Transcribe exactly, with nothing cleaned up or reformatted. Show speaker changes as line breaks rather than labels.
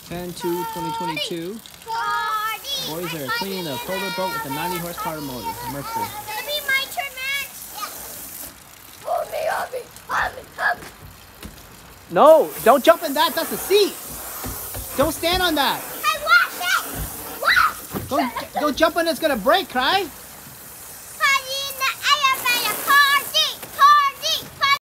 ten two twenty twenty-two. Boys are cleaning the polar boat with a ninety horsepower motor, Mercury.
Gonna be my turn next. Hold me, hold me, hold me, hold me.
No, don't jump in that. That's a seat. Don't stand on that.
I watch it. Watch.
Don't, don't jump on it. It's gonna break, Kai.